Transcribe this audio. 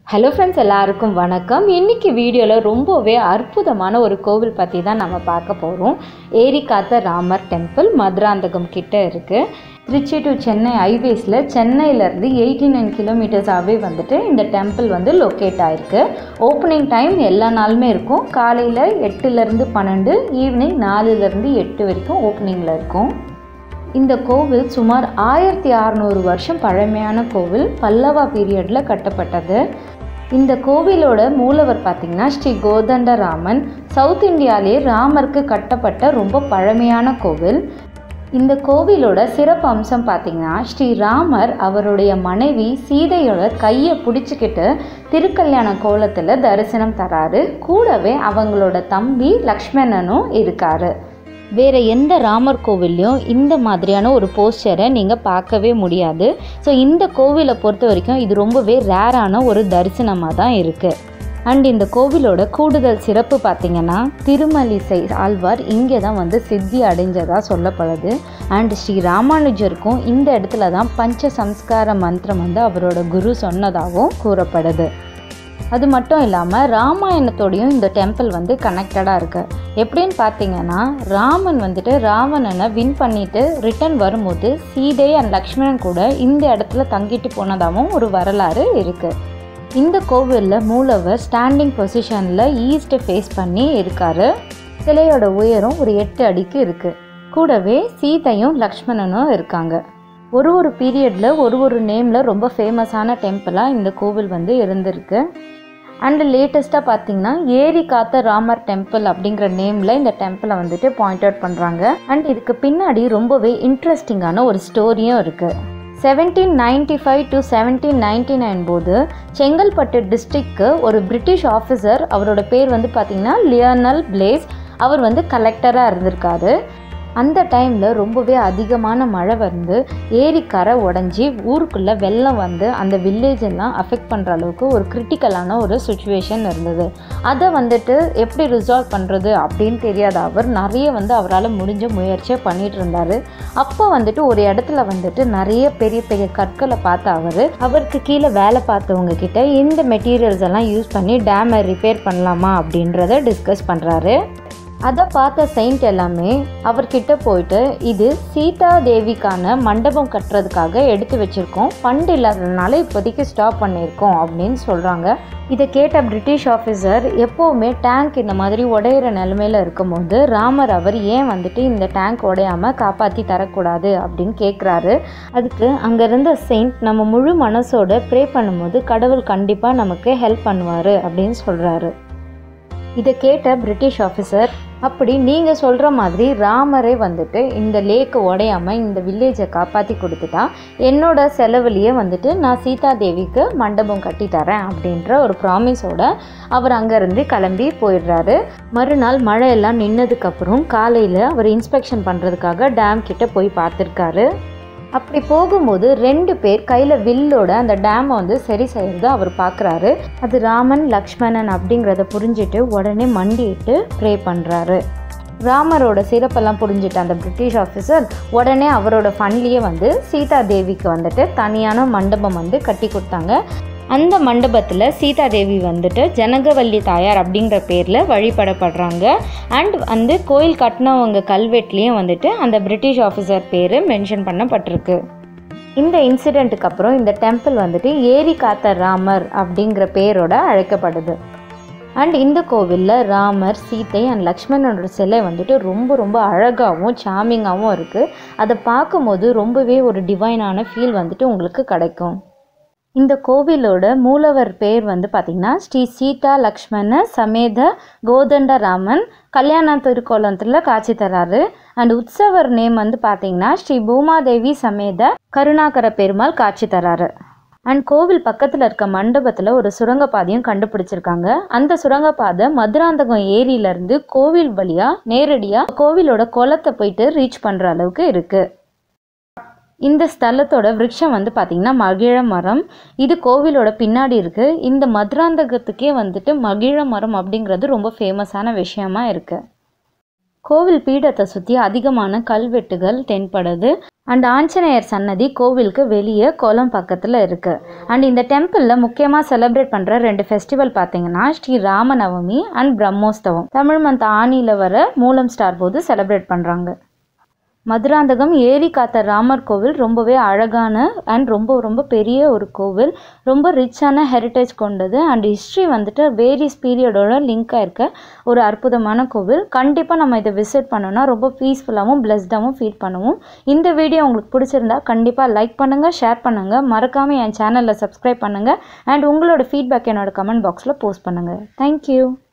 Hello friends, எல்லாருக்கும் வணக்கம். இன்றைக்கி வீடியோவில் ரொம்பவே அற்புதமான ஒரு கோவில் பற்றி தான் நம்ம பார்க்க போகிறோம். ஏரிக்காத்த ராமர் டெம்பிள் மதுராந்தகம் கிட்டே இருக்குது. திருச்சி டு சென்னை ஹைவேஸில் சென்னையிலேருந்து 89 கிலோமீட்டர்ஸாகவே வந்துட்டு இந்த டெம்பிள் வந்து லொக்கேட் ஆகிருக்கு. ஓப்பனிங் டைம் எல்லா நாளுமே இருக்கும். காலையில் 8லேருந்து 12, ஈவினிங் 4லேருந்து 8 வரைக்கும் ஓப்பனிங்கில் இருக்கும். இந்த கோவில் சுமார் 1600 வருஷம் பழமையான கோவில். பல்லவா பீரியடில் கட்டப்பட்டது. இந்த கோவிலோட மூலவர் பார்த்திங்கன்னா ஸ்ரீ கோதண்டராமன். சவுத் இந்தியாவிலே ராமருக்கு கட்டப்பட்ட ரொம்ப பழமையான கோவில். இந்த கோவிலோட சிறப்பு அம்சம் பார்த்திங்கன்னா ஸ்ரீராமர் அவருடைய மனைவி சீதையோட கையை பிடிச்சிக்கிட்டு திருக்கல்யாண கோலத்தில் தரிசனம் தராரு. கூடவே அவங்களோட தம்பி லக்ஷ்மணனும் இருக்கார். வேறு எந்த ராமர் கோவில்லையும் இந்த மாதிரியான ஒரு போஸ்டரை நீங்கள் பார்க்கவே முடியாது. ஸோ இந்த கோவிலை பொறுத்த வரைக்கும் இது ரொம்பவே ரேரான ஒரு தரிசனமாக தான் இருக்குது. அண்ட் இந்த கோவிலோட கூடுதல் சிறப்பு பார்த்திங்கன்னா திருமலிசை ஆழ்வார் இங்கே தான் வந்து சித்தி அடைஞ்சதாக சொல்லப்படுது. அண்ட் ஸ்ரீ ராமானுஜருக்கும் இந்த இடத்துல தான் பஞ்ச சம்ஸ்கார மந்திரம் வந்து அவரோட குரு சொன்னதாகவும் கூறப்படுது. அது மட்டும் இல்லாமல் ராமாயணத்தோடையும் இந்த டெம்பிள் வந்து கனெக்டடாக இருக்குது. எப்படின்னு பார்த்தீங்கன்னா ராமன் வந்துட்டு ராவணனை வின் பண்ணிவிட்டு ரிட்டன் வரும்போது சீதை அண்ட் லக்ஷ்மணன் கூட இந்த இடத்துல தங்கிட்டு போனதாகவும் ஒரு வரலாறு இருக்குது. இந்த கோவிலில் மூலவர் ஸ்டாண்டிங் பொசிஷனில் ஈஸ்ட் ஃபேஸ் பண்ணி இருக்கார். சிலையோட உயரம் ஒரு 8 அடிக்கு இருக்குது. கூடவே சீதையும் லக்ஷ்மணனும் இருக்காங்க. ஒரு பீரியடில் ஒரு நேமில் ரொம்ப ஃபேமஸான டெம்பிளாக இந்த கோவில் வந்து இருந்திருக்கு. அண்ட் லேட்டஸ்ட்டாக பார்த்திங்கன்னா ஏரிக்காத்த ராமர் டெம்பிள் அப்படிங்கிற நேமில் இந்த டெம்பிளை வந்துட்டு பாயிண்ட் அவுட் பண்ணுறாங்க. அண்ட் இதுக்கு பின்னாடி ரொம்பவே இன்ட்ரெஸ்டிங்கான ஒரு ஸ்டோரியும் இருக்குது. 1795 to 1799 போது செங்கல்பட்டு டிஸ்ட்ரிக்ட்க்கு ஒரு பிரிட்டிஷ் ஆஃபீஸர், அவரோட பேர் வந்து பார்த்திங்கன்னா லியோனல் பிளேஸ், அவர் வந்து கலெக்டராக இருந்திருக்காரு. அந்த டைமில் ரொம்பவே அதிகமான மழை வந்து ஏரிக்கரை உடஞ்சி ஊருக்குள்ளே வெள்ளம் வந்து அந்த வில்லேஜ் எல்லாம் அஃபெக்ட் பண்ணுற அளவுக்கு ஒரு கிரிட்டிக்கலான ஒரு சுச்சுவேஷன் இருந்தது. அதை வந்துட்டு எப்படி ரிசால்வ் பண்ணுறது அப்படின்னு தெரியாத அவர் நிறைய வந்து அவரால் முடிஞ்ச முயற்சியை பண்ணிகிட்டு இருந்தார். அப்போ வந்துட்டு ஒரு இடத்துல வந்துட்டு நிறைய பெரிய பெரிய கற்களை பார்த்த அவருக்கு கீழே வேலை பார்த்தவங்க கிட்ட இந்த மெட்டீரியல்ஸ் எல்லாம் யூஸ் பண்ணி டேமை ரிப்பேர் பண்ணலாமா அப்படின்றத டிஸ்கஸ் பண்ணுறாரு. அதை பார்த்த செயின்ட் எல்லாமே அவர்கிட்ட போயிட்டு இது சீதா தேவிக்கான மண்டபம் கட்டுறதுக்காக எடுத்து வச்சுருக்கோம், ஃபண்ட் இல்லாததுனால இப்போதைக்கு ஸ்டாப் பண்ணியிருக்கோம் அப்படின்னு சொல்கிறாங்க. இதை கேட்ட பிரிட்டிஷ் ஆஃபீஸர் எப்போவுமே டேங்க் இந்த மாதிரி உடையிற நிலைமையில் இருக்கும்போது ராமர் அவர் ஏன் வந்துட்டு இந்த டேங்க் உடையாமல் காப்பாற்றி தரக்கூடாது அப்படின்னு கேட்குறாரு. அதுக்கு அங்கே இருந்த செயின்ட் நம்ம முழு மனசோட ப்ரே பண்ணும்போது கடவுள் கண்டிப்பாக நமக்கு ஹெல்ப் பண்ணுவார் அப்படின்னு சொல்கிறாரு. இதை கேட்ட பிரிட்டிஷ் ஆஃபீஸர், அப்படி நீங்கள் சொல்கிற மாதிரி ராமரே வந்துட்டு இந்த லேக்கை உடையாமல் இந்த வில்லேஜை காப்பாற்றி கொடுத்துட்டா என்னோட செலவுலேயே வந்துட்டு நான் சீதா தேவிக்கு மண்டபம் கட்டி தரேன் அப்படின்ற ஒரு ப்ராமிஸோட அவர் அங்கேருந்து கிளம்பி போயிடுறாரு. மறுநாள் மழையெல்லாம் நின்னதுக்கப்புறம் காலையில் அவர் இன்ஸ்பெக்ஷன் பண்ணுறதுக்காக டேம் கிட்ட போய் பார்த்துருக்காரு. அப்படி போகும்போது 2 பேர் கையில் வில்லோட அந்த டேமை வந்து சரி செய்கிறது அவர் பார்க்குறாரு. அது ராமன் லக்ஷ்மணன் அப்படிங்கிறத புரிஞ்சுட்டு உடனே மண்டிட்டு ப்ரே பண்ணுறாரு. ராமரோட சிறப்பெல்லாம் புரிஞ்சுட்டு அந்த பிரிட்டிஷ் ஆஃபீஸர் உடனே அவரோட ஃபண்ட்லேயே வந்து சீதா தேவிக்கு வந்துட்டு தனியான மண்டபம் வந்து கட்டி கொடுத்தாங்க. அந்த மண்டபத்தில் சீதா தேவி வந்துட்டு ஜனகவல்லி தாயார் அப்படிங்கிற பேரில் வழிபடப்படுறாங்க. அண்ட் வந்து கோயில் கட்டினவங்க கல்வெட்டுலேயும் வந்துட்டு அந்த பிரிட்டிஷ் ஆஃபீஸர் பேர் மென்ஷன் பண்ணப்பட்டிருக்கு. இந்த இன்சிடெண்ட்டுக்கு அப்புறம் இந்த டெம்பிள் வந்துட்டு ஏரிக்காத்த ராமர் அப்படிங்கிற பேரோட அழைக்கப்படுது. அண்ட் இந்த கோவிலில் ராமர், சீதை அண்ட் லக்ஷ்மணனோட சிலை வந்துட்டு ரொம்ப அழகாகவும் சாமிங்காகவும் இருக்குது. அதை பார்க்கும்போது ரொம்பவே ஒரு டிவைனான ஃபீல் வந்துட்டு உங்களுக்கு கிடைக்கும். இந்த கோவிலோட மூலவர் பேர் வந்து பார்த்திங்கன்னா ஸ்ரீ சீதா லக்ஷ்மண சமேத கோதண்டராமன் கல்யாண திருக்கோலத்தில் காட்சி தராரு. அண்ட் உற்சவர் நேம் வந்து பார்த்திங்கன்னா ஸ்ரீ பூமாதேவி சமேத கருணாகர பெருமாள் காட்சி தராரு. அண்ட் கோவில் பக்கத்தில் இருக்க மண்டபத்தில் ஒரு சுரங்கப்பாதையும் கண்டுபிடிச்சிருக்காங்க. அந்த சுரங்கப்பாதை மதுராந்தகம் ஏரியிலேருந்து கோவில் வழியாக நேரடியாக கோவிலோட குளத்தை போயிட்டு ரீச் பண்ணுற அளவுக்கு இருக்குது. இந்த ஸ்தலத்தோட விருட்சம் வந்து பார்த்திங்கன்னா மகிழ மரம். இது கோவிலோட பின்னாடி இருக்குது. இந்த மதுராந்தகத்துக்கே வந்துட்டு மகிழ மரம் அப்படிங்கிறது ரொம்ப ஃபேமஸான விஷயமா இருக்குது. கோவில் பீடத்தை சுற்றி அதிகமான கல்வெட்டுகள் தென்படுது. அண்ட் ஆஞ்சநேயர் சன்னதி கோவிலுக்கு வெளியே குளம் பக்கத்தில் இருக்குது. அண்ட் இந்த டெம்பிளில் முக்கியமாக செலிப்ரேட் பண்ணுற 2 ஃபெஸ்டிவல் பார்த்தீங்கன்னா ஸ்ரீ ராமநவமி அண்ட் பிரம்மோத்சவம். தமிழ் மந்த் ஆனியில் வர மூலம் ஸ்டார் போது செலிப்ரேட் பண்ணுறாங்க. மதுராந்தகம் ஏரி காத்த ராமர் கோவில் ரொம்பவே அழகான அண்ட் ரொம்ப பெரிய ஒரு கோவில். ரொம்ப ரிச்சான ஹெரிட்டேஜ் கொண்டது அண்ட் ஹிஸ்ட்ரி வந்துட்டு வேரியஸ் பீரியடோட லிங்காக இருக்க ஒரு அற்புதமான கோவில். கண்டிப்பாக நம்ம இதை விசிட் பண்ணோன்னா ரொம்ப பீஸ்ஃபுல்லாகவும் பிளஸ்டாகவும் ஃபீல் பண்ணுவோம். இந்த வீடியோ உங்களுக்கு பிடிச்சிருந்தா கண்டிப்பாக லைக் பண்ணுங்கள், ஷேர் பண்ணுங்கள், மறக்காமல் என் சேனலில் சப்ஸ்கிரைப் பண்ணுங்கள் அண்ட் உங்களோட ஃபீட்பேக் என்னோட கமெண்ட் பாக்ஸில் போஸ்ட் பண்ணுங்கள். தேங்க்யூ.